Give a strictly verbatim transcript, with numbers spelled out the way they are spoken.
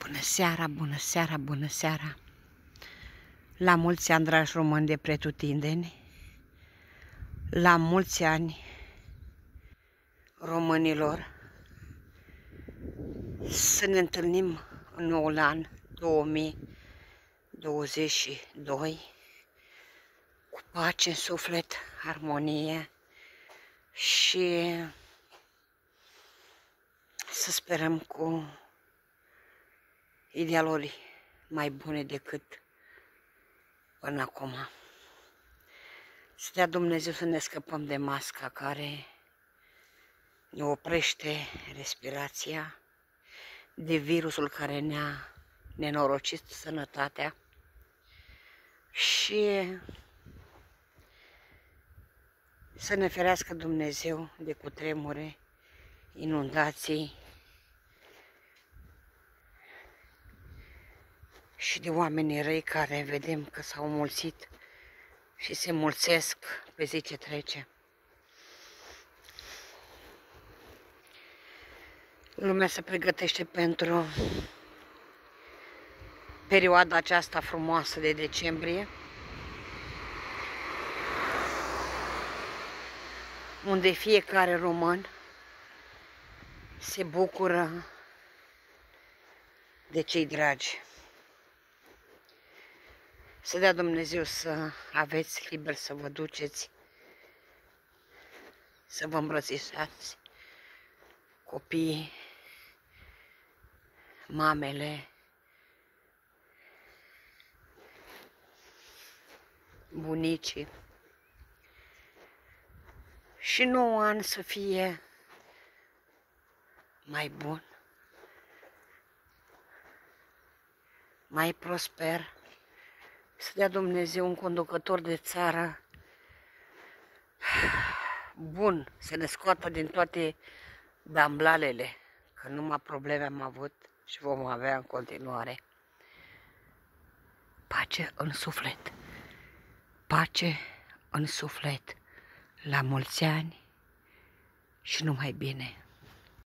Bună seara, bună seara, bună seara! La mulți ani, dragi români de pretutindeni, la mulți ani românilor, să ne întâlnim în noul an două mii douăzeci și doi cu pace în suflet, armonie și să sperăm cu idealuri mai bune decât până acum. Să dea Dumnezeu să ne scăpăm de masca care ne oprește respirația, de virusul care ne-a nenorocit sănătatea și să ne ferească Dumnezeu de cutremure, inundații și de oamenii răi care vedem că s-au mulțit și se mulțesc pe zi ce trece. Lumea se pregătește pentru perioada aceasta frumoasă de decembrie, unde fiecare român se bucură de cei dragi. Să dea Dumnezeu să aveți liber să vă duceți, să vă îmbrățișați copiii, mamele, bunicii și nouă ani să fie mai bun, mai prosper, să dea Dumnezeu un conducător de țară bun, să ne scoată din toate damblalele, că numai probleme am avut și vom avea în continuare. Pace în suflet, pace în suflet, la mulți ani și numai bine!